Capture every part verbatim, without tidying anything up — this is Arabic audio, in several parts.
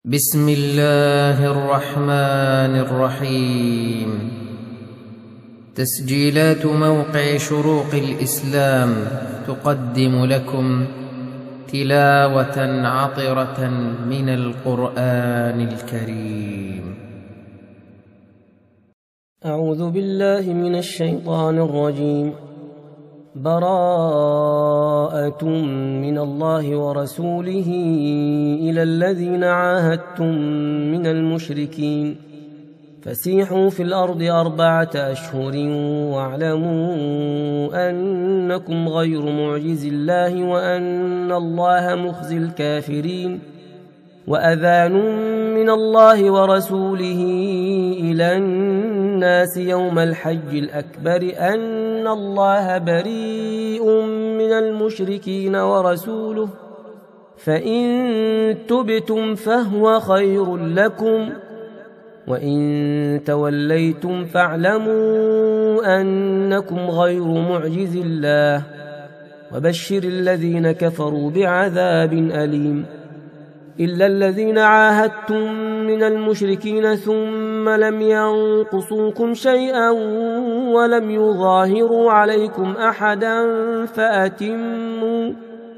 بسم الله الرحمن الرحيم. تسجيلات موقع شروق الإسلام تقدم لكم تلاوة عطرة من القرآن الكريم. أعوذ بالله من الشيطان الرجيم. براءة من الله ورسوله إلى الذين عاهدتم من المشركين فسيحوا في الأرض أربعة أشهر واعلموا أنكم غير معجز الله وأن الله مخزي الكافرين. وأذان من الله ورسوله إلى الناس يوم الحج الأكبر أن الله بريء من المشركين ورسوله فإن تبتم فهو خير لكم وإن توليتم فاعلموا أنكم غير معجز الله وبشر الذين كفروا بعذاب أليم. إلا الذين عاهدتم من المشركين ثم لم ينقصوكم شيئا ولم يظاهروا عليكم أحدا فأتموا,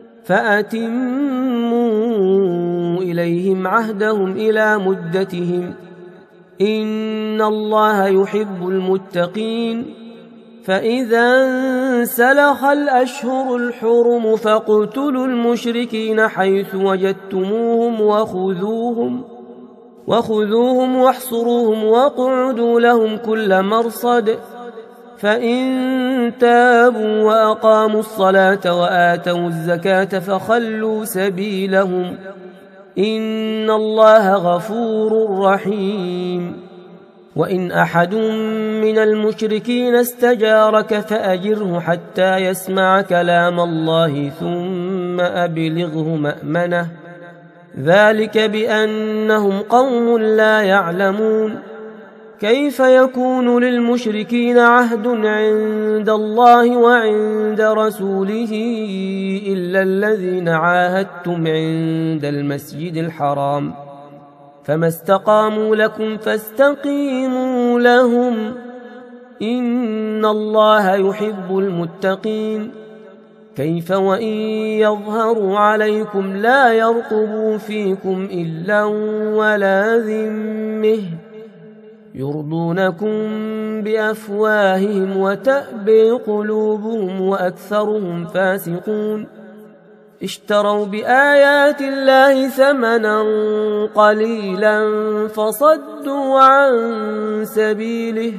فأتموا إليهم عهدهم إلى مدتهم إن الله يحب المتقين. فإذا انسلخ الأشهر الحرم فاقتلوا المشركين حيث وجدتموهم وخذوهم, وخذوهم واحصروهم واقعدوا لهم كل مرصد. فإن تابوا وأقاموا الصلاة وآتوا الزكاة فخلوا سبيلهم إن الله غفور رحيم. وإن أحد من المشركين استجارك فأجره حتى يسمع كلام الله ثم أبلغه مأمنه ذلك بأنهم قوم لا يعلمون. كيف يكون للمشركين عهد عند الله وعند رسوله إلا الذين عاهدتم عند المسجد الحرام فما استقاموا لكم فاستقيموا لهم إن الله يحب المتقين. كيف وإن يظهروا عليكم لا يرقبوا فيكم إلا ولا ذمة يرضونكم بأفواههم وتأبي قلوبهم وأكثرهم فاسقون. اشتروا بآيات الله ثمنا قليلا فصدوا عن سبيله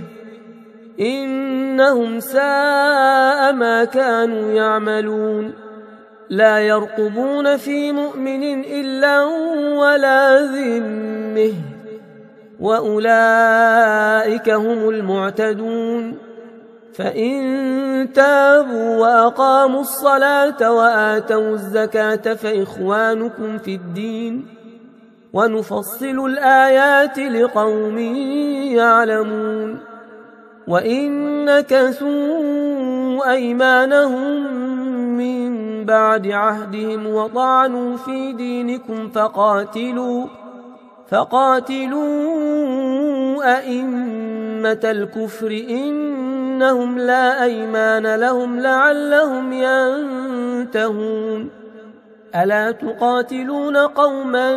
إنهم ساء ما كانوا يعملون. لا يرقبون في مؤمن إلا ولا ذمة وأولئك هم المعتدون. فإن تابوا وأقاموا الصلاة وآتوا الزكاة فإخوانكم في الدين ونفصل الآيات لقوم يعلمون. وإن نكثوا أيمانهم من بعد عهدهم وطعنوا في دينكم فقاتلوا فقاتلوا أئمة الكفر إنهم لا أيمان لهم لعلهم ينتهون. ألا تقاتلون قوما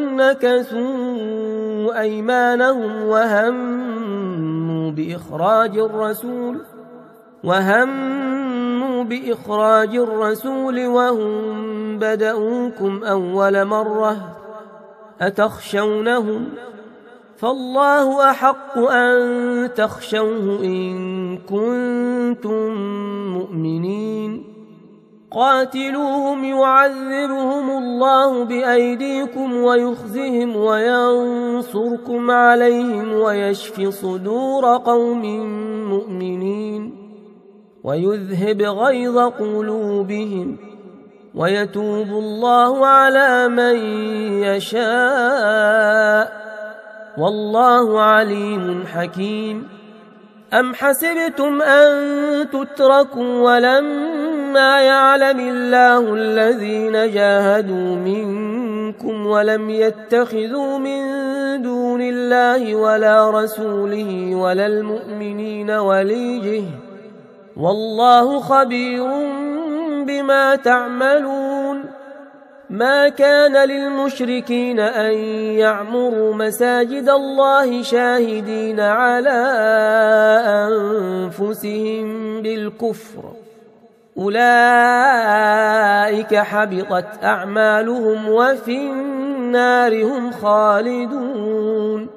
نكثوا أيمانهم وهموا بإخراج الرسول وهموا بإخراج الرسول وهم بدؤوكم أول مرة أتخشونهم فالله أحق أن تخشوه إن كنتم مؤمنين. قاتلوهم يعذبهم الله بأيديكم ويخزهم وينصركم عليهم ويشفي صدور قوم مؤمنين ويذهب غيظ قلوبهم ويتوب الله على من يشاء والله عليم حكيم. أم حسبتم أن تتركوا ولما إنما يعلم الله الذين جاهدوا منكم ولم يتخذوا من دون الله ولا رسوله ولا المؤمنين وليجه والله خبير بما تعملون. ما كان للمشركين أن يعمروا مساجد الله شاهدين على أنفسهم بالكفر أولئك حبطت أعمالهم وفي النار هم خالدون.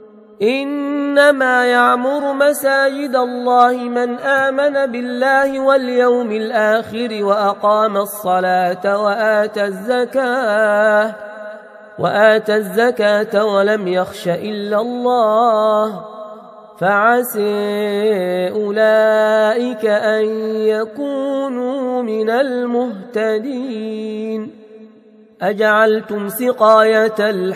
إنما يعمر مساجد الله من آمن بالله واليوم الآخر وأقام الصلاة وآتى الزكاة وآتى الزكاة ولم يخش إلا الله فعسى أولئك أن يكونوا من المهتدين. أجعلتم سقاية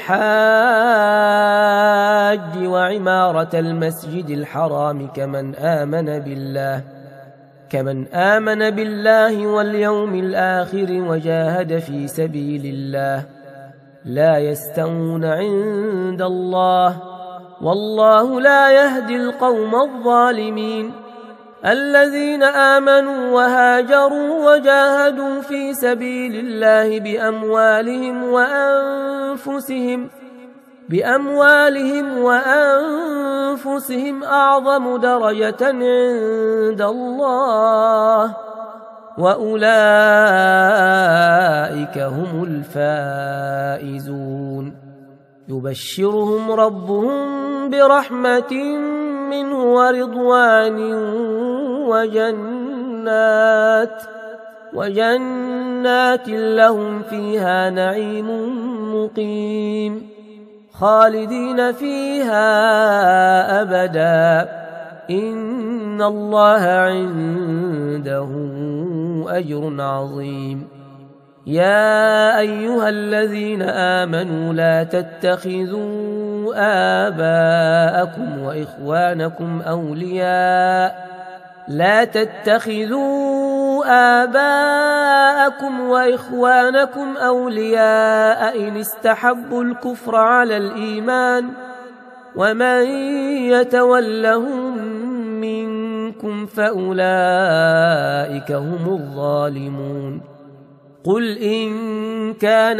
الحاج وعمارة المسجد الحرام كمن آمن بالله كمن آمن بالله واليوم الآخر وجاهد في سبيل الله لا يستوون عند الله والله لا يهدي القوم الظالمين. الذين آمنوا وهاجروا وجاهدوا في سبيل الله بأموالهم وأنفسهم بأموالهم وأنفسهم أعظم درجة عند الله وأولئك هم الفائزون. يبشرهم ربهم برحمة منه ورضوان وجنات وجنات لهم فيها نعيم مقيم خالدين فيها أبدا إن الله عنده أجر عظيم. يا أيها الذين آمنوا لا تتخذوا آباءكم وإخوانكم أولياء لا تتخذوا آباءكم وإخوانكم أولياء إن استحبوا الكفر على الإيمان ومن يتولهم منكم فأولئك هم الظالمون. قل إن كان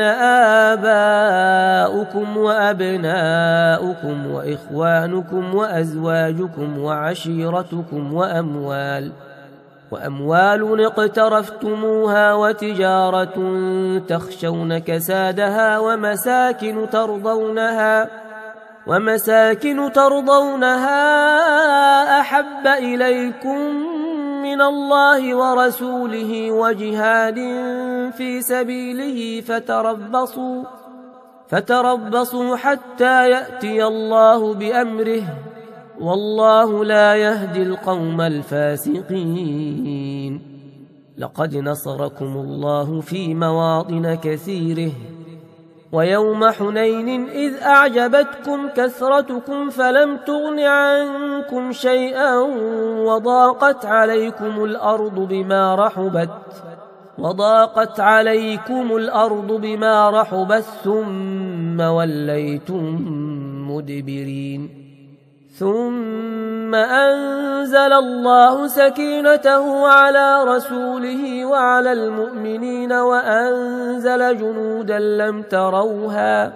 آباؤكم وأبناؤكم وإخوانكم وأزواجكم وعشيرتكم وأموال وأموال اقترفتموها وتجارة تخشون كسادها ومساكن ترضونها ومساكن ترضونها أحب إليكم من الله ورسوله وجهاد في سبيله فتربصوا فتربصوا حتى يأتي الله بأمره والله لا يهدي القوم الفاسقين. لقد نصركم الله في مواطن كثيره ويوم حنين إذ أعجبتكم كثرتكم فلم تغن عنكم شيئا وضاقت عليكم الأرض بما رحبت وضاقت عليكم الأرض بما رحبت ثم وليتم مدبرين. ثم أنزل الله سكينته على رسوله وعلى المؤمنين وأنزل جنودا لم تروها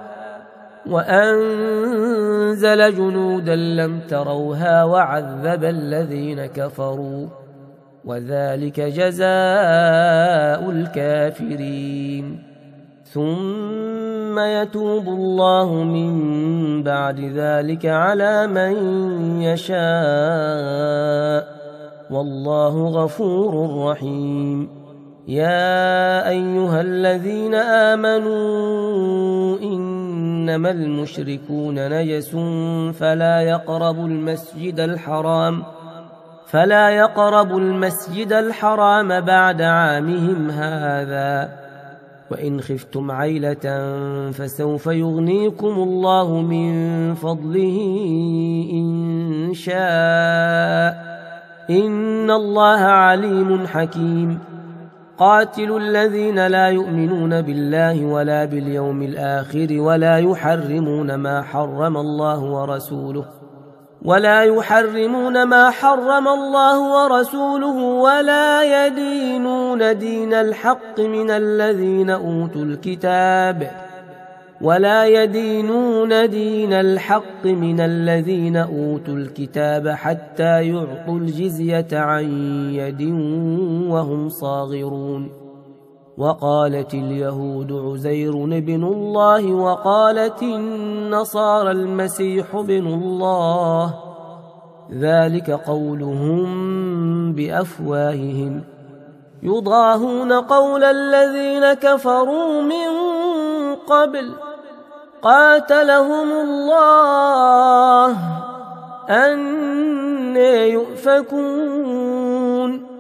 وأنزل جنودا لم تروها وعذب الذين كفروا وذلك جزاء الكافرين. ثم يتوب الله من بعد ذلك على من يشاء والله غفور رحيم. يا أيها الذين آمنوا إنما المشركون نجس فلا يقربوا المسجد الحرام فلا يقربوا المسجد الحرام بعد عامهم هذا وإن خفتم عيلة فسوف يغنيكم الله من فضله إن شاء إن الله عليم حكيم. قاتلوا الذين لا يؤمنون بالله ولا باليوم الآخر ولا يحرمون ما حرم الله ورسوله ولا يحرمون ما حرم الله ورسوله ولا يدينون دين الحق من الذين أوتوا الكتاب ولا يدينون دين الحق من الذين أوتوا الكتاب حتى يعطوا الجزية عن يد وهم صاغرون. وقالت اليهود عزير بن الله وقالت النصارى المسيح بن الله، ذلك قولهم بأفواههم يضاهون قول الذين كفروا من قبل قاتلهم الله أنى يؤفكون.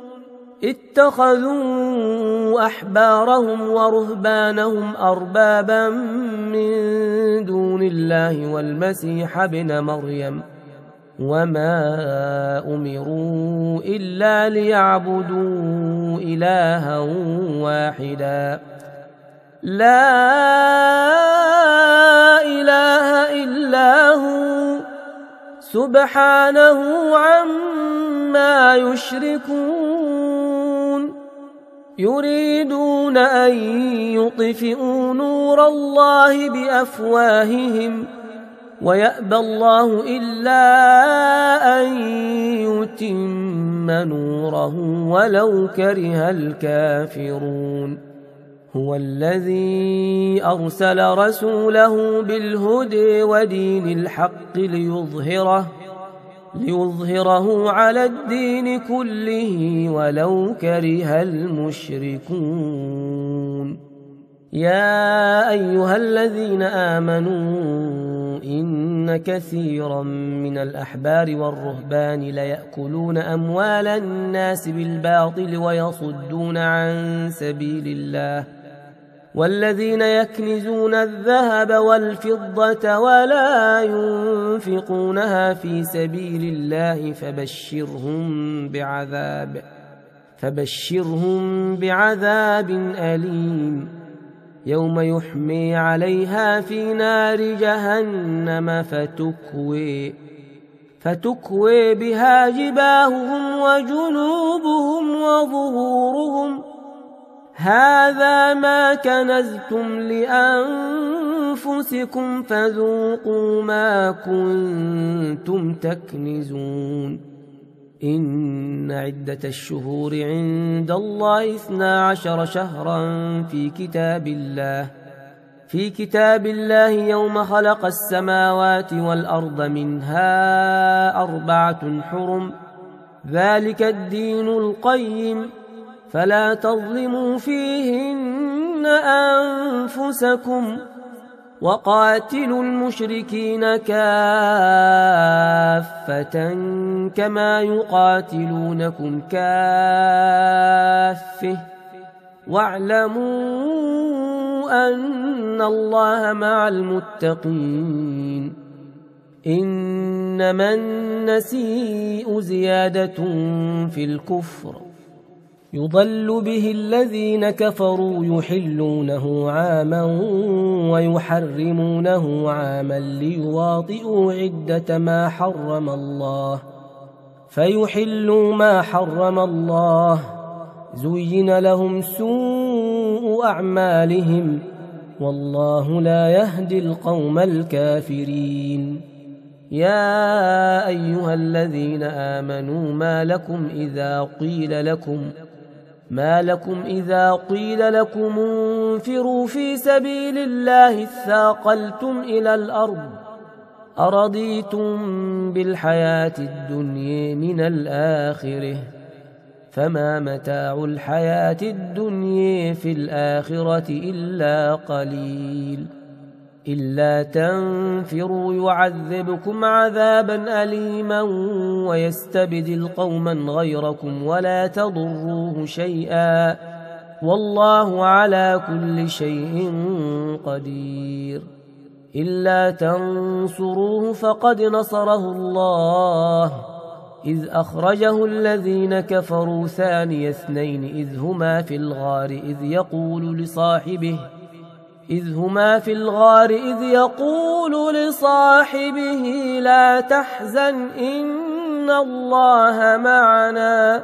اتخذوا أحبارهم ورهبانهم أربابا من دون الله والمسيح ابن مريم وما أمروا إلا ليعبدوا إلها واحدا لا إله إلا هو سبحانه عما يشركون. يريدون أن يطفئوا نور الله بأفواههم ويأبى الله إلا أن يتم نوره ولو كره الكافرون. هو الذي أرسل رسوله بالهدى ودين الحق ليظهره ليظهره على الدين كله ولو كره المشركون. يا أيها الذين آمنوا إن كثيرا من الأحبار والرهبان ليأكلون أموال الناس بالباطل ويصدون عن سبيل الله والذين يكنزون الذهب والفضة ولا ينفقونها في سبيل الله فبشرهم بعذاب فبشرهم بعذاب أليم يوم يحمي عليها في نار جهنم فتكوي فتكوي بها جباههم وجنوبهم وظهورهم هذا ما كنزتم لأنفسكم فذوقوا ما كنتم تكنزون. إن عدة الشهور عند الله اثنا عشر شهرا في كتاب الله في كتاب الله يوم خلق السماوات والأرض منها أربعة حرم ذلك الدين القيم فلا تظلموا فيهن أنفسكم وقاتلوا المشركين كافة كما يقاتلونكم كافة واعلموا أن الله مع المتقين. إنما النسيء زيادة في الكفر يضل به الذين كفروا يحلونه عاما ويحرمونه عاما ليواطئوا عدة ما حرم الله فيحلوا ما حرم الله زين لهم سوء أعمالهم والله لا يهدي القوم الكافرين. يا أيها الذين آمنوا ما لكم إذا قيل لكم ما لكم إذا قيل لكم انفروا في سبيل الله اثاقلتم إلى الأرض أرضيتم بالحياة الدنيا من الآخرة فما متاع الحياة الدنيا في الآخرة إلا قليل. إلا تنفروا يعذبكم عذابا أليما ويستبدل قوما غيركم ولا تضروه شيئا والله على كل شيء قدير. إلا تنصروه فقد نصره الله إذ أخرجه الذين كفروا ثاني اثنين إذ هما في الغار إذ يقول لصاحبه إذ هما في الغار إذ يقول لصاحبه لا تحزن إن الله معنا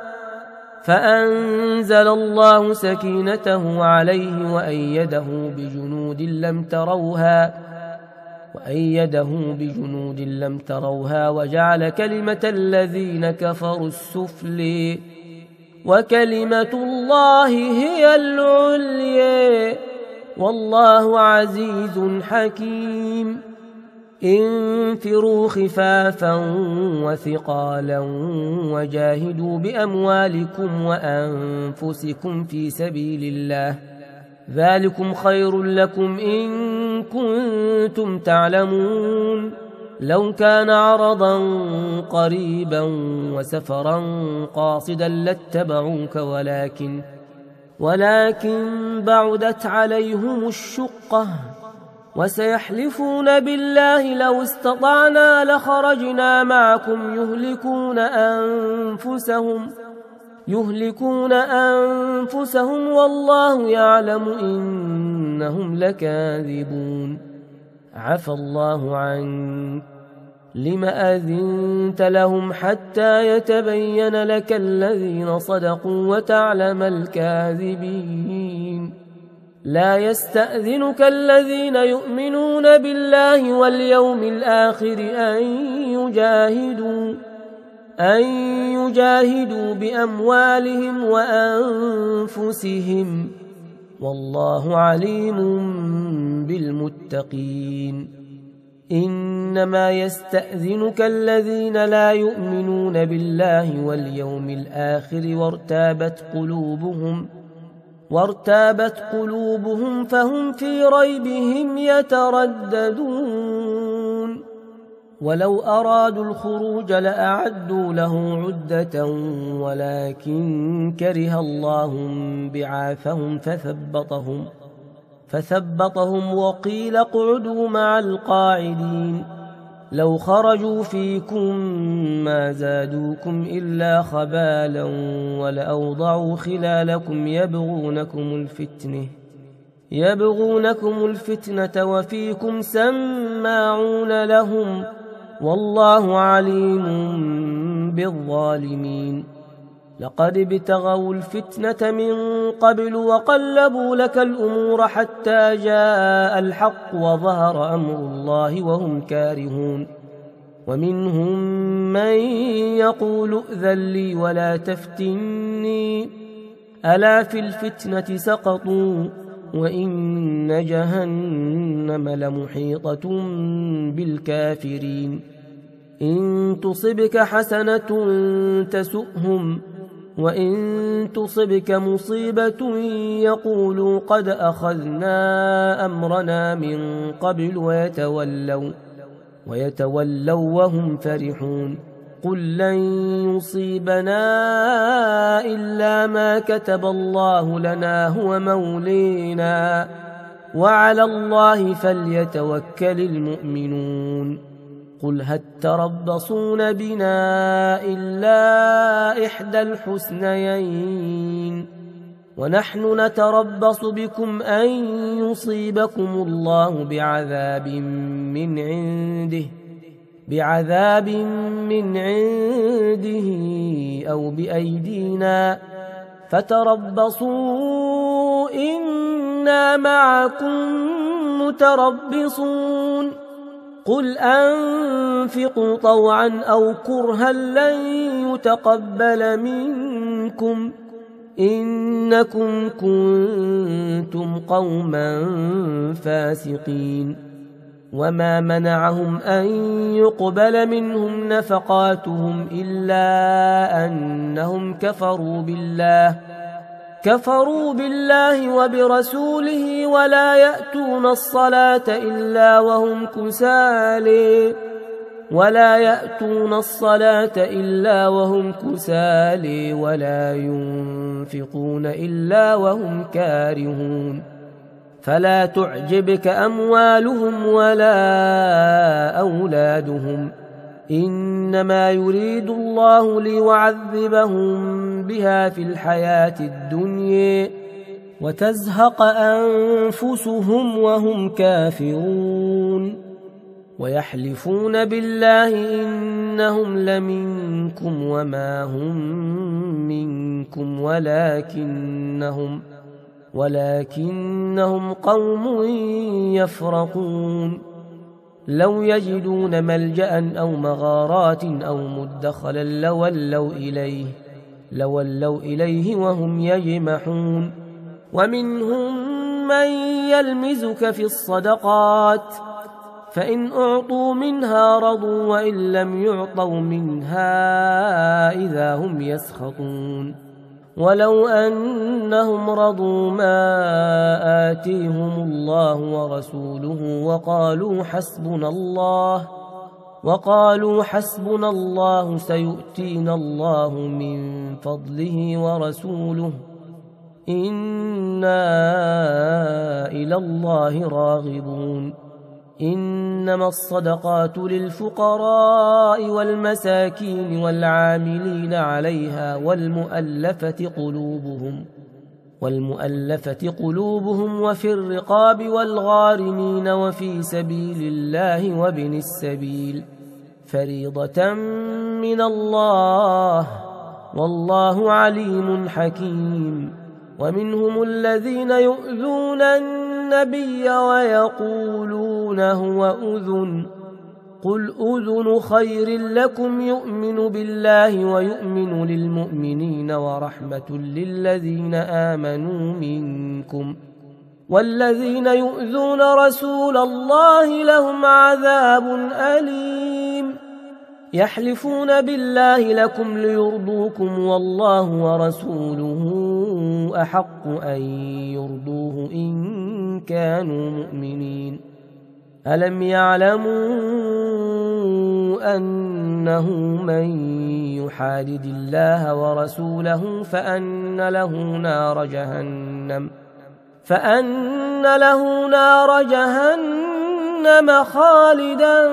فأنزل الله سكينته عليه وأيده بجنود لم تروها وأيده بجنود لم تروها وجعل كلمة الذين كفروا السفلى وكلمة الله هي العليا والله عزيز حكيم. انفروا خفافا وثقالا وجاهدوا بأموالكم وأنفسكم في سبيل الله ذلكم خير لكم إن كنتم تعلمون. لو كان عرضا قريبا وسفرا قاصدا لاتبعوك ولكن ولكن بعدت عليهم الشقة وسيحلفون بالله لو استطعنا لخرجنا معكم يهلكون أنفسهم يهلكون أنفسهم والله يعلم إنهم لكاذبون. عفى الله عنك لم أذنت لهم حتى يتبين لك الذين صدقوا وتعلم الكاذبين. لا يستأذنك الذين يؤمنون بالله واليوم الآخر أن يجاهدوا أن يجاهدوا بأموالهم وأنفسهم والله عليم بالمتقين. إنما يستأذنك الذين لا يؤمنون بالله واليوم الآخر وارتابت قلوبهم وارتابت قلوبهم فهم في ريبهم يترددون. ولو أرادوا الخروج لأعدوا له عدة ولكن كره الله بعاثهم فثبطهم فثبطهم وقيل اقعدوا مع القاعدين. لو خرجوا فيكم ما زادوكم إلا خبالا ولأوضعوا خلالكم يبغونكم الفتنة يبغونكم الفتنة وفيكم سماعون لهم والله عليم بالظالمين. لقد ابتغوا الفتنة من قبل وقلبوا لك الأمور حتى جاء الحق وظهر أمر الله وهم كارهون. ومنهم من يقول ائذن لي ولا تفتني ألا في الفتنة سقطوا وإن جهنم لمحيطة بالكافرين. إن تصبك حسنة تسؤهم وإن تصبك مصيبة يقولوا قد أخذنا أمرنا من قبل ويتولوا ويتولوا وهم فرحون. قل لن يصيبنا إلا ما كتب الله لنا هو مولينا وعلى الله فليتوكل المؤمنون. قل هل تربصون بنا إلا إحدى الحسنيين ونحن نتربص بكم أن يصيبكم الله بعذاب من عنده بعذاب من عنده أو بأيدينا فتربصوا إنا معكم متربصون. قل أنفقوا طوعا أو كرها لن يتقبل منكم إنكم كنتم قوما فاسقين. وما منعهم أن يقبل منهم نفقاتهم إلا أنهم كفروا بالله كفروا بالله وبرسوله ولا يأتون الصلاة إلا وهم كسالى ولا يأتون الصلاة إلا وهم كسالى ولا ينفقون إلا وهم كارهون. فلا تعجبك أموالهم ولا أولادهم إنما يريد الله ليعذبهم بها في الحياة الدنيا وتزهق أنفسهم وهم كافرون ويحلفون بالله إنهم لمنكم وما هم منكم ولكنهم ولكنهم قوم يفرقون لو يجدون ملجأ أو مغارات أو مدخلا لولوا إليه لولوا إليه وهم يجمحون ومنهم من يلمزك في الصدقات فإن أعطوا منها رضوا وإن لم يعطوا منها إذا هم يسخطون ولو أنهم رضوا ما آتيهم الله ورسوله وقالوا حسبنا الله وقالوا حسبنا الله سيؤتينا الله من فضله ورسوله إنا إلى الله راغبون إنما الصدقات للفقراء والمساكين والعاملين عليها والمؤلفة قلوبهم والمؤلفة قلوبهم وفي الرقاب والغارمين وفي سبيل الله وابن السبيل فريضة من الله والله عليم حكيم ومنهم الذين يؤذون النبي ويقولون هو أذن قل أذن خير لكم يؤمن بالله ويؤمن للمؤمنين ورحمة للذين آمنوا منكم والذين يؤذون رسول الله لهم عذاب أليم يحلفون بالله لكم ليرضوكم والله ورسوله أحق أن يرضوه إن كانوا مؤمنين ألم يعلموا أنه من يحادد الله ورسوله فأن له نار جهنم فأن له نار جهنم خالدا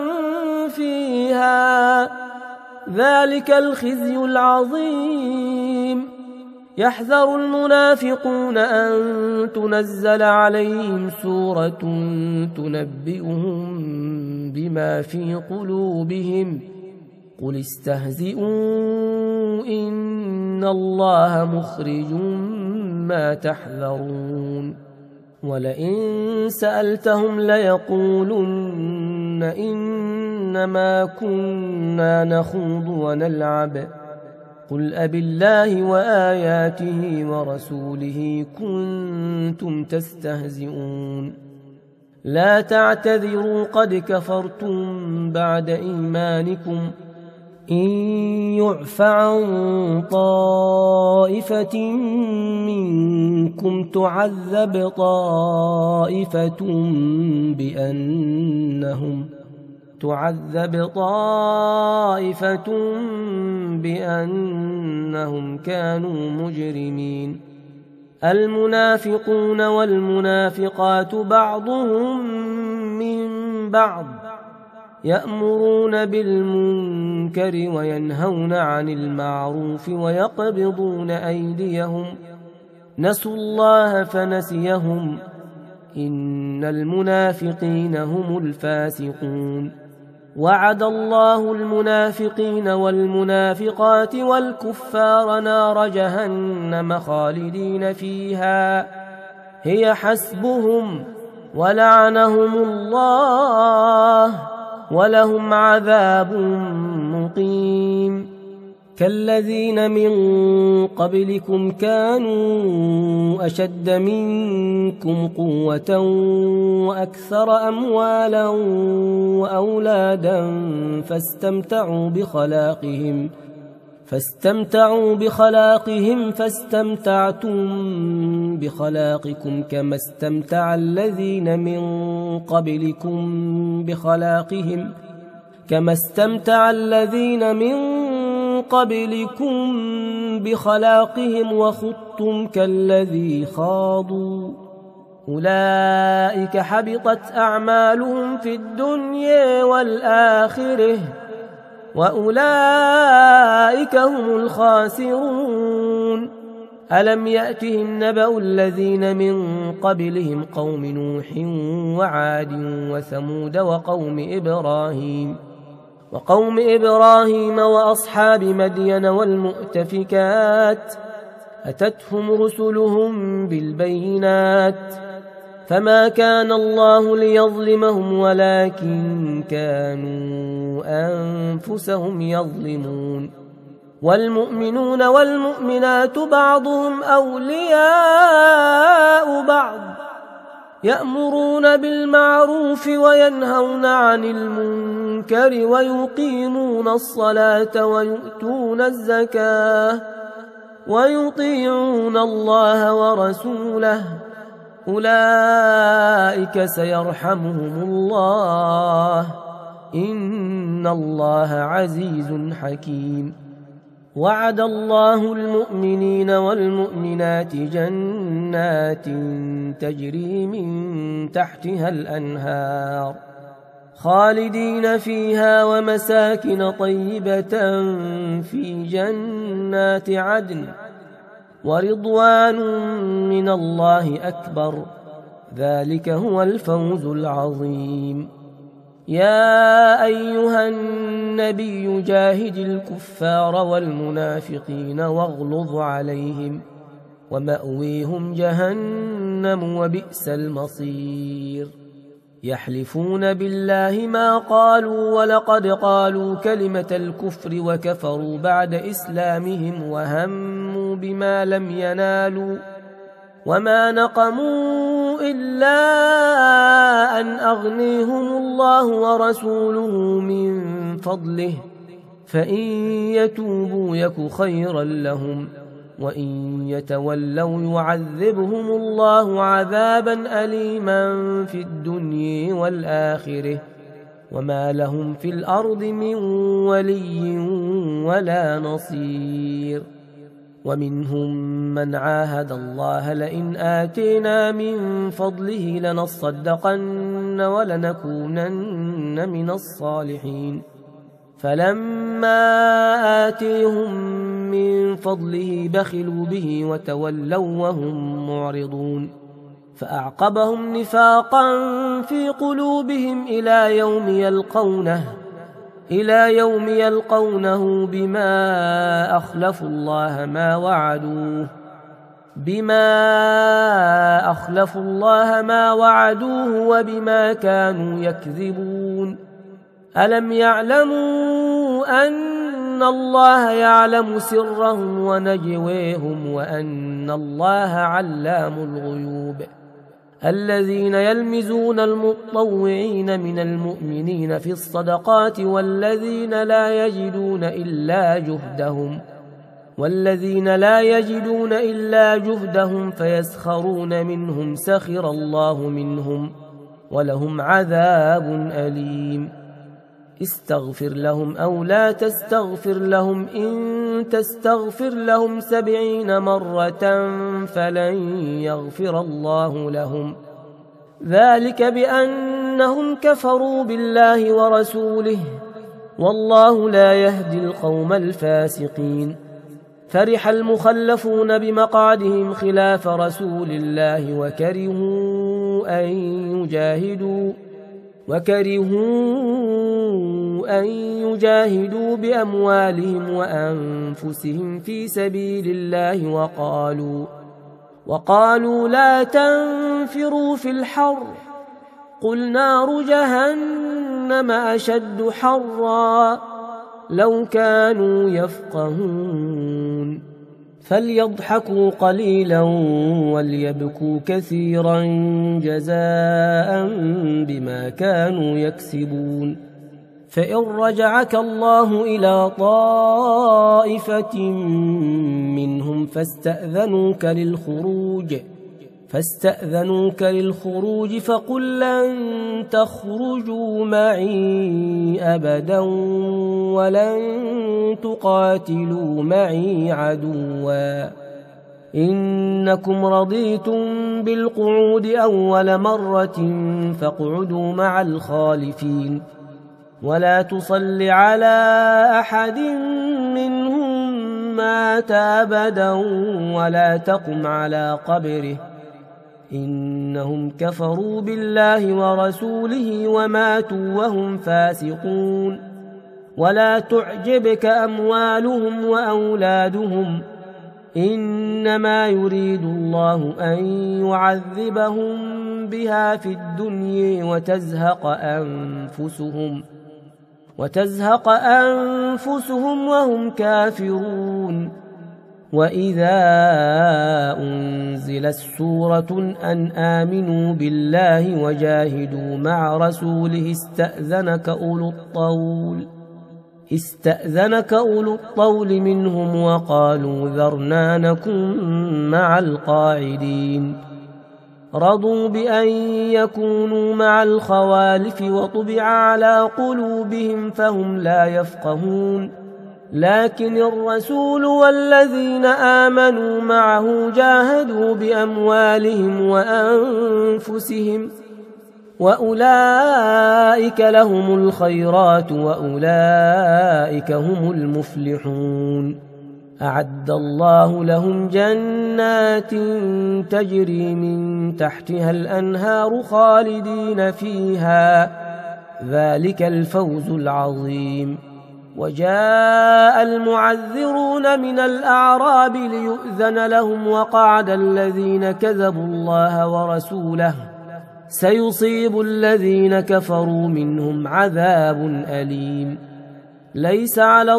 فيها ذلك الخزي العظيم يحذر المنافقون أن تنزل عليهم سورة تنبئهم بما في قلوبهم قل استهزئوا إن الله مخرج ما تحذرون ولئن سألتهم ليقولن إنما كنا نخوض ونلعب قل أبالله وآياته ورسوله كنتم تستهزئون لا تعتذروا قد كفرتم بعد إيمانكم إن يعف عن طائفة منكم تعذب طائفة بأنهم تعذب طائفة بأنهم كانوا مجرمين المنافقون والمنافقات بعضهم من بعض يأمرون بالمنكر وينهون عن المعروف ويقبضون أيديهم نسوا الله فنسيهم إن المنافقين هم الفاسقون وعد الله المنافقين والمنافقات والكفار نار جهنم خالدين فيها هي حسبهم ولعنهم الله ولهم عذاب مقيم كالذين من قبلكم كانوا أشد منكم قوة وأكثر أموالا وأولادا فاستمتعوا بخلاقهم فاستمتعوا بخلاقهم فاستمتعتم بخلاقكم كما استمتع الذين من قبلكم بخلاقهم كما استمتع الذين من قبلكم بخلاقهم وخضتم كالذي خاضوا أولئك حبطت أعمالهم في الدنيا والآخرة وأولئك هم الخاسرون. ألم يأتهم نبأ الذين من قبلهم قوم نوح وعاد وثمود وقوم إبراهيم وقوم إبراهيم وأصحاب مدين والمؤتفكات أتتهم رسلهم بالبينات فما كان الله ليظلمهم ولكن كانوا أنفسهم يظلمون. والمؤمنون والمؤمنات بعضهم أولياء بعض يأمرون بالمعروف وينهون عن المنكر ويقيمون الصلاة ويؤتون الزكاة ويطيعون الله ورسوله أولئك سيرحمهم الله إن الله عزيز حكيم. وعد الله المؤمنين والمؤمنات جنات تجري من تحتها الأنهار خالدين فيها ومساكن طيبة في جنات عدن ورضوان من الله أكبر ذلك هو الفوز العظيم. يا أيها النبي جاهد الكفار والمنافقين واغلظ عليهم ومأويهم جهنم وبئس المصير. يحلفون بالله ما قالوا ولقد قالوا كلمة الكفر وكفروا بعد إسلامهم وهموا بما لم ينالوا وما نقموا إلا أن أغنيهم الله ورسوله من فضله فإن يتوبوا يك خيرا لهم وإن يتولوا يعذبهم الله عذابا أليما في الدنيا والآخرة وما لهم في الأرض من ولي ولا نصير. ومنهم من عاهد الله لئن آتينا من فضله لنصدقن ولنكونن من الصالحين فلما آتيهم من فضله بخلوا به وتولوا وهم معرضون فأعقبهم نفاقا في قلوبهم إلى يوم يلقونه إلى يوم يلقونه بما أخلفوا الله ما وعدوه بما أخلفوا الله ما وعدوه وبما كانوا يكذبون. ألم يعلموا أن الله يعلم سرهم ونجويهم وأن الله علام الغيوب. الذين يلمزون المطوعين من المؤمنين في الصدقات والذين لا يجدون إلا جهدهم والذين لا يجدون إلا جهدهم فيسخرون منهم سخر الله منهم ولهم عذاب أليم. استغفر لهم أو لا تستغفر لهم إن تستغفر لهم سبعين مرة فلن يغفر الله لهم ذلك بأنهم كفروا بالله ورسوله والله لا يهدي القوم الفاسقين. فرح المخلفون بمقعدهم خلاف رسول الله وكرهوا أن يجاهدوا وكرهوا أن يجاهدوا بأموالهم وأنفسهم في سبيل الله وقالوا وقالوا لا تنفروا في الحر قل نار جهنم أشد حرا لو كانوا يفقهون. فليضحكوا قليلا وليبكوا كثيرا جزاء بما كانوا يكسبون. فإن رجعك الله إلى طائفة منهم فاستأذنوك للخروج فاستأذنوك للخروج فقل لن تخرجوا معي أبدا ولن تقاتلوا معي عدوا إنكم رضيتم بالقعود أول مرة فاقعدوا مع الخالفين. ولا تصل على أحد منهم مات أبدا ولا تقم على قبره إنهم كفروا بالله ورسوله وماتوا وهم فاسقون ولا تعجبك أموالهم وأولادهم إنما يريد الله أن يعذبهم بها في الدنيا وتزهق أنفسهم وتزهق أنفسهم وهم كافرون وإذا أنزلت سورة أن آمنوا بالله وجاهدوا مع رسوله استأذنك أولو الطول استأذنك أولو الطول منهم وقالوا ذرنا نكن مع القاعدين رضوا بأن يكونوا مع الخوالف وطبع على قلوبهم فهم لا يفقهون لكن الرسول والذين آمنوا معه جاهدوا بأموالهم وأنفسهم وأولئك لهم الخيرات وأولئك هم المفلحون أعد الله لهم جنات تجري من تحتها الأنهار خالدين فيها ذلك الفوز العظيم وجاء المعذرون من الأعراب ليؤذن لهم وقعد الذين كذبوا الله ورسوله سيصيب الذين كفروا منهم عذاب أليم ليس على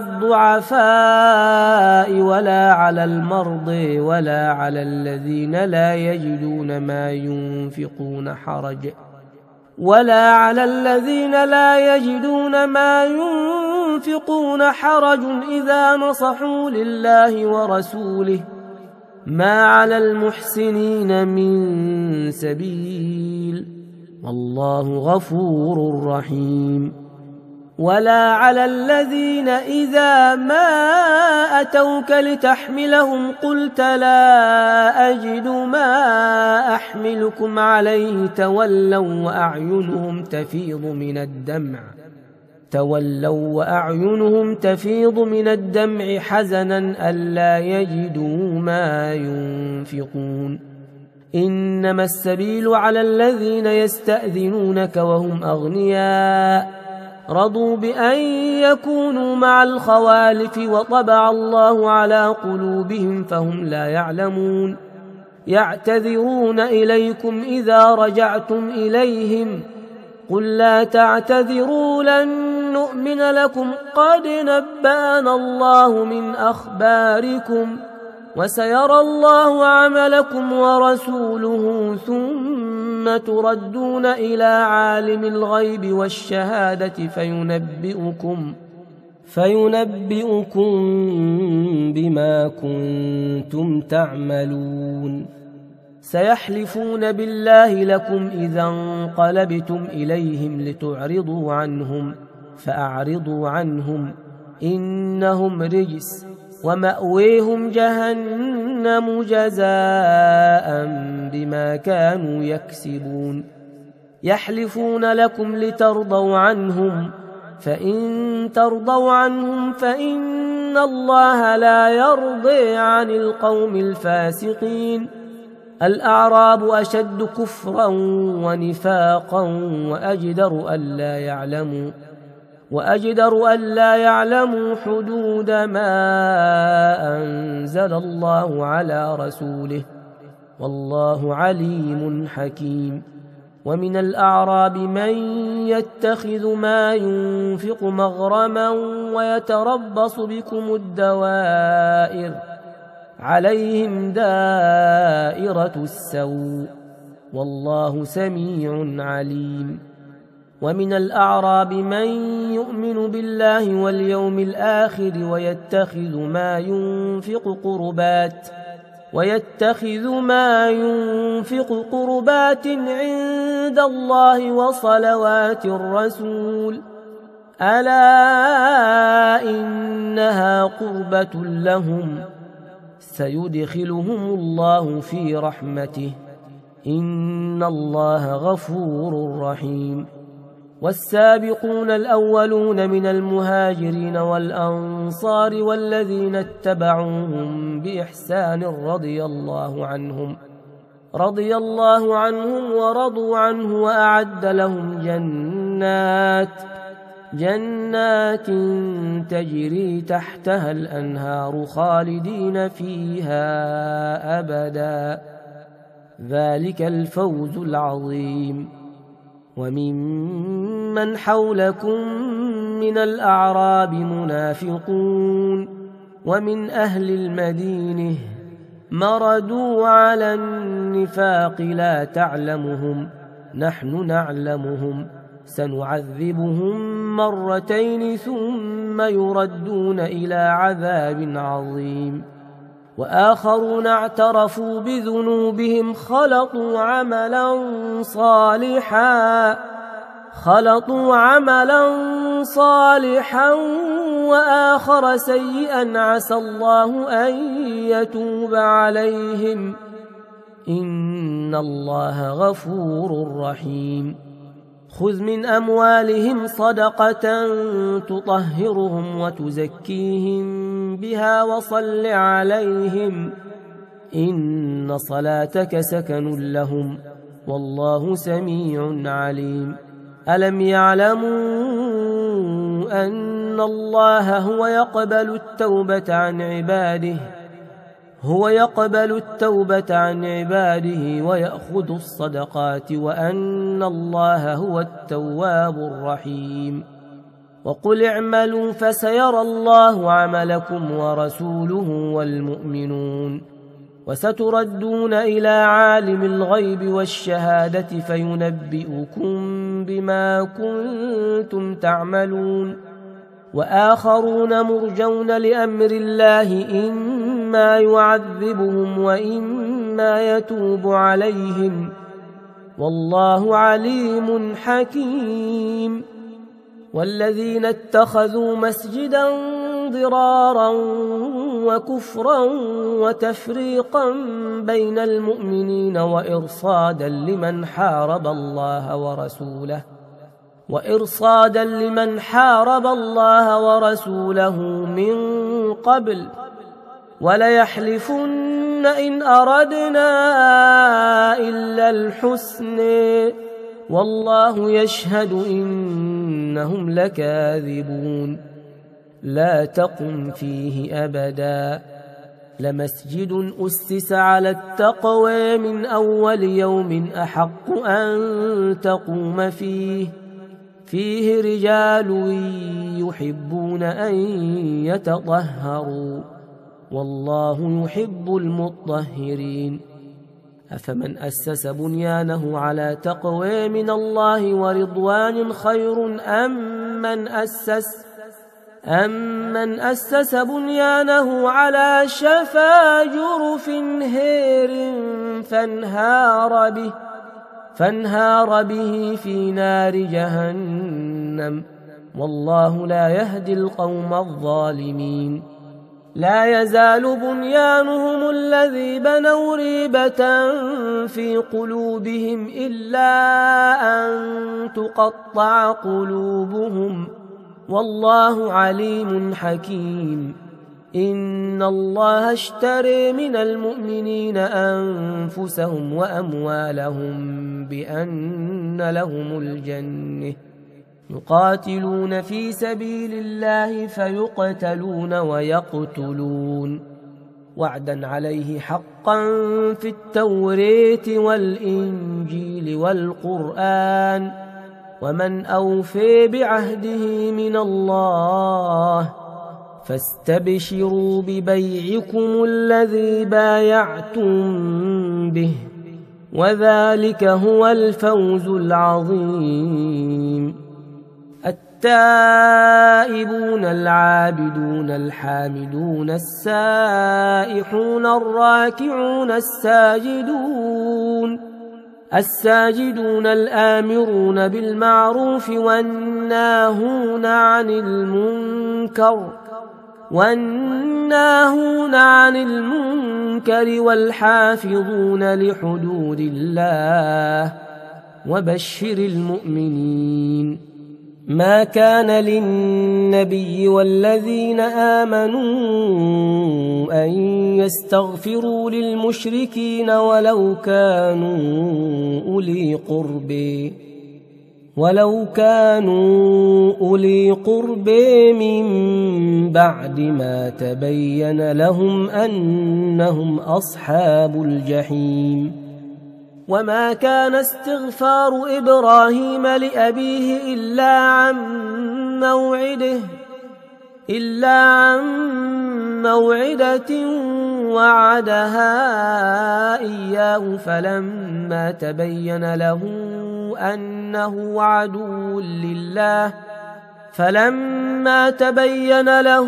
الضعفاء ولا على المرضى ولا على الذين لا يجدون ما ينفقون حرج ولا على الذين لا يجدون ما ينفقون حرج إذا نصحوا لله ورسوله ما على المحسنين من سبيل والله غفور رحيم ولا على الذين إذا ما أتوك لتحملهم قلت لا أجد ما أحملكم عليه تولوا وأعينهم تفيض من الدمع تولوا وأعينهم تفيض من الدمع حزنا ألا يجدوا ما ينفقون إنما السبيل على الذين يستأذنونك وهم أغنياء رضوا بأن يكونوا مع الخوالف وطبع الله على قلوبهم فهم لا يعلمون يعتذرون إليكم إذا رجعتم إليهم قل لا تعتذروا لن نؤمن لكم قد نبأنا الله من أخباركم وسيرى الله عملكم ورسوله ثم تردون إلى عالم الغيب والشهادة فينبئكم فينبئكم بما كنتم تعملون سيحلفون بالله لكم إذا انقلبتم إليهم لتعرضوا عنهم فأعرضوا عنهم إنهم رجس ومأويهم جهنم جزاء بما كانوا يكسبون يحلفون لكم لترضوا عنهم فإن ترضوا عنهم فإن الله لا يرضي عن القوم الفاسقين الأعراب أشد كفرا ونفاقا وأجدر ألا يعلموا وأجدر ألا يعلموا حدود ما أنزل الله على رسوله والله عليم حكيم ومن الأعراب من يتخذ ما ينفق مغرما ويتربص بكم الدوائر عليهم دائرة السوء والله سميع عليم ومن الأعراب من يؤمن بالله واليوم الآخر ويتخذ ما ينفق قربات ويتخذ ما ينفق قربات عند الله وصلوات الرسول ألا إنها قربة لهم سيدخلهم الله في رحمته إن الله غفور رحيم والسابقون الأولون من المهاجرين والأنصار والذين اتبعوهم بإحسان رضي الله عنهم رضي الله عنهم ورضوا عنه وأعد لهم جنات جنات تجري تحتها الأنهار خالدين فيها أبدا ذلك الفوز العظيم. وممن حولكم من الأعراب منافقون ومن أهل المدينة مردوا على النفاق لا تعلمهم نحن نعلمهم سنعذبهم مرتين ثم يردون إلى عذاب عظيم. وآخرون اعترفوا بذنوبهم خلطوا عملا صالحا خلطوا عملا صالحا وآخر سيئا عسى الله أن يتوب عليهم إن الله غفور رحيم. خذ من أموالهم صدقة تطهرهم وتزكيهم بها وصل عليهم إن صلاتك سكن لهم والله سميع عليم. ألم يعلموا أن الله هو يقبل التوبة عن عباده هو يقبل التوبة عن عباده ويأخذ الصدقات وأن الله هو التواب الرحيم. وقل اعملوا فسيرى الله عملكم ورسوله والمؤمنون وستردون إلى عالم الغيب والشهادة فينبئكم بما كنتم تعملون. وآخرون مرجون لأمر الله إما يعذبهم وإما يتوب عليهم والله عليم حكيم. والذين اتخذوا مسجدا ضرارا وكفرا وتفريقا بين المؤمنين وإرصادا لمن حارب الله ورسوله وإرصادا لمن حارب الله ورسوله من قبل وليحلفن إن أردنا إلا الحسن والله يشهد إنهم لكاذبون. لا تقم فيه أبدا لمسجد أسس على التقوى من أول يوم أحق أن تقوم فيه فيه رجال يحبون أن يتطهروا والله يحب المطهرين. أفمن أسس بنيانه على تقوى من الله ورضوان خير أم من أسس أمن أسس بنيانه على شفا جرف هير فانهار به فانهار به في نار جهنم والله لا يهدي القوم الظالمين. لا يزال بنيانهم الذي بنوا ريبة في قلوبهم إلا أن تقطع قلوبهم والله عليم حكيم. إن الله اشتري من المؤمنين أنفسهم وأموالهم بأن لهم الجنة يقاتلون في سبيل الله فيقتلون ويقتلون وعدا عليه حقا في التوراة والإنجيل والقرآن ومن أوفي بعهده من الله فاستبشروا ببيعكم الذي بايعتم به وذلك هو الفوز العظيم. التائبون العابدون الحامدون السائحون الراكعون الساجدون الساجدون الآمرون بالمعروف والناهون عن المنكر والناهون عن المنكر والحافظون لحدود الله وبشر المؤمنين. ما كان للنبي والذين آمنوا أن يستغفروا للمشركين ولو كانوا أولي قرب ولو كانوا أولي قرب من بعد ما تبين لهم أنهم أصحاب الجحيم. وما كان استغفار إبراهيم لأبيه إلا عن موعده إلا عن موعدة وعدها إياه فلما تبين له أنه عدو لله فلما تبين له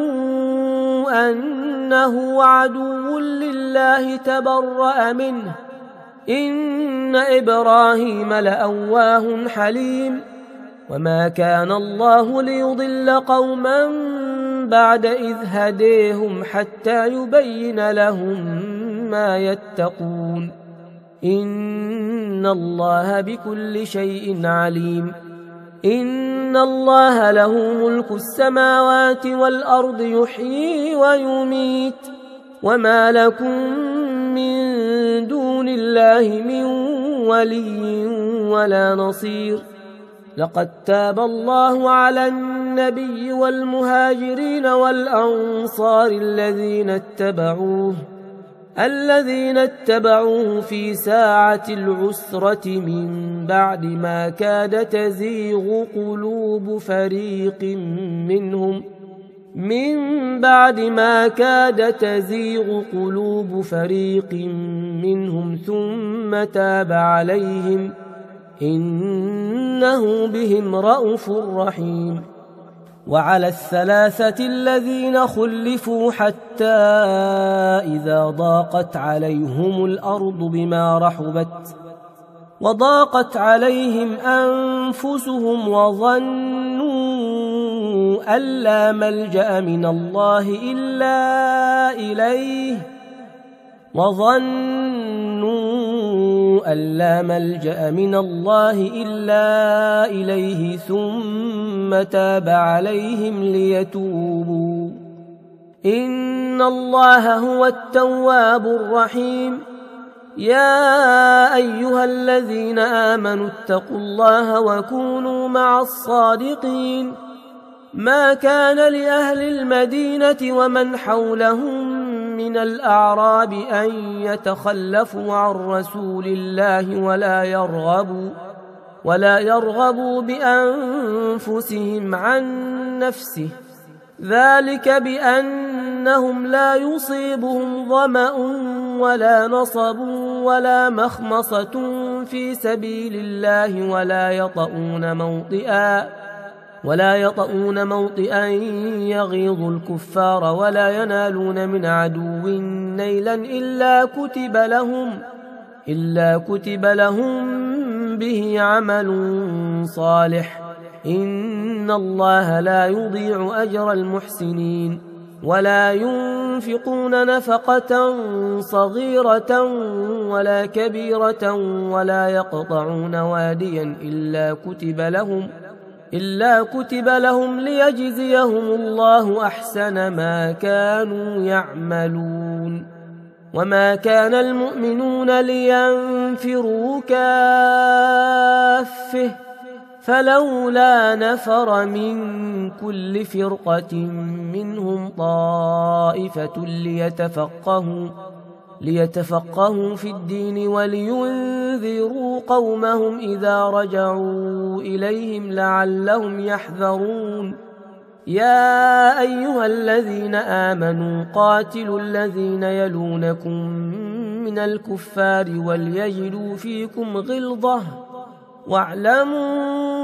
أنه عدو لله تبرأ منه إن إبراهيم لأواه حليم. وما كان الله ليضل قوما بعد إذ هديهم حتى يبين لهم ما يتقون إن الله بكل شيء عليم. إن الله له ملك السماوات والأرض يحيي ويميت وما لكم من دون الله من ولي ولا نصير. لقد تاب الله على النبي والمهاجرين والأنصار الذين اتبعوه الذين اتبعوه في ساعة العسرة من بعد ما كاد تزيغ قلوب فريق منهم من بعد ما كاد تزيغ قلوب فريق منهم ثم تاب عليهم إنه بهم رءوف رحيم. وعلى الثلاثة الذين خلفوا حتى إذا ضاقت عليهم الأرض بما رحبت وضاقت عليهم أنفسهم وظنوا أن لا ملجأ من الله إلا إليه وظنوا أن لا ملجأ من الله إلا إليه ثم تاب عليهم ليتوبوا إن الله هو التواب الرحيم. يا أيها الذين آمنوا اتقوا الله وكونوا مع الصادقين. ما كان لأهل المدينة ومن حولهم من الأعراب أن يتخلفوا عن رسول الله ولا يرغبوا ولا يرغبوا بأنفسهم عن نفسه ذلك بأنهم لا يصيبهم ظمأ ولا نصب ولا مخمصة في سبيل الله ولا يطؤون موطئا ولا يطؤون موطئا يغيظ الكفار ولا ينالون من عدو نيلا إلا كتب لهم إلا كتب لهم به عمل صالح إن الله لا يضيع أجر المحسنين. ولا ينفقون نفقة صغيرة ولا كبيرة ولا يقطعون واديا إلا كتب لهم إلا كتب لهم ليجزيهم الله أحسن ما كانوا يعملون. وما كان المؤمنون لينفروا كافة فلولا نفر من كل فرقة منهم طائفة ليتفقهوا ليتفقهوا في الدين ولينذروا قومهم إذا رجعوا إليهم لعلهم يحذرون. يا أيها الذين آمنوا قاتلوا الذين يلونكم من الكفار وليجدوا فيكم غلظة واعلموا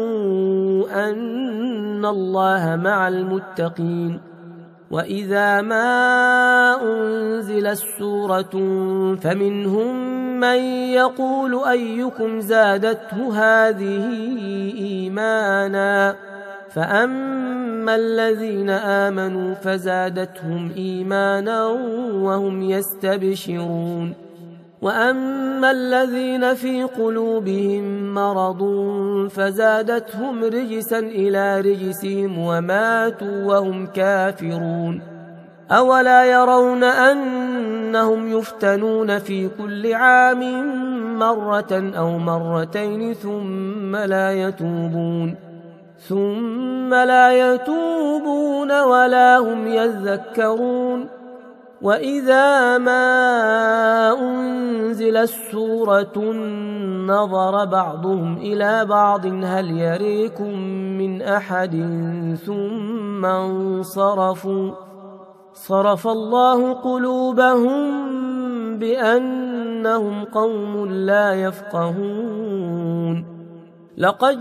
أن الله مع المتقين. وإذا ما أنزلت سورة فمنهم من يقول أيكم زادته هذه إيمانا فأما الذين آمنوا فزادتهم إيمانا وهم يستبشرون. وأما الذين في قلوبهم مرض فزادتهم رجسا إلى رجسهم وماتوا وهم كافرون أولا يرون أنهم يفتنون في كل عام مرة أو مرتين ثم لا يتوبون ثم لا يتوبون ولا هم يذكرون وإذا ما أنزلت سورة نظر بعضهم إلى بعض هل يريكم من أحد ثم انصرفوا صرف الله قلوبهم بأنهم قوم لا يفقهون لقد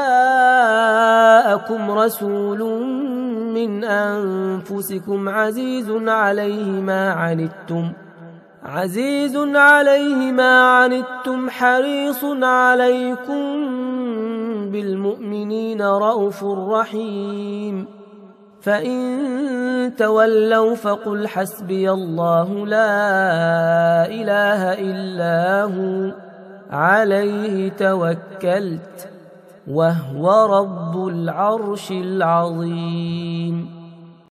جاءكم رسول من أنفسكم عزيز عليه ما عنتم عزيز عليه ما عنتم حريص عليكم بالمؤمنين رءوف رحيم فإن تولوا فقل حسبي الله لا إله إلا هو عليه توكلت وهو رب العرش العظيم.